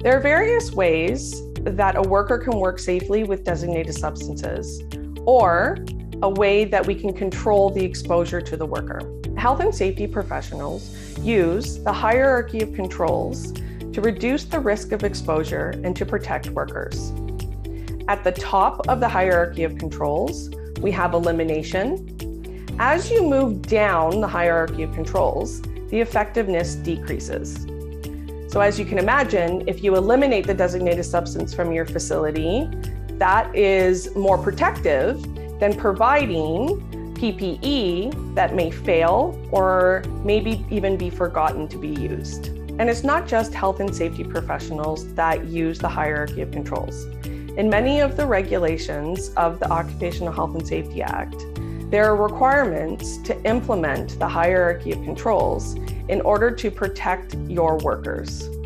There are various ways that a worker can work safely with designated substances, or a way that we can control the exposure to the worker. Health and safety professionals use the hierarchy of controls to reduce the risk of exposure and to protect workers. At the top of the hierarchy of controls, we have elimination. As you move down the hierarchy of controls, the effectiveness decreases. So as you can imagine, if you eliminate the designated substance from your facility, that is more protective than providing PPE that may fail or maybe even be forgotten to be used. And it's not just health and safety professionals that use the hierarchy of controls. In many of the regulations of the Occupational Health and Safety Act, there are requirements to implement the hierarchy of controls in order to protect your workers.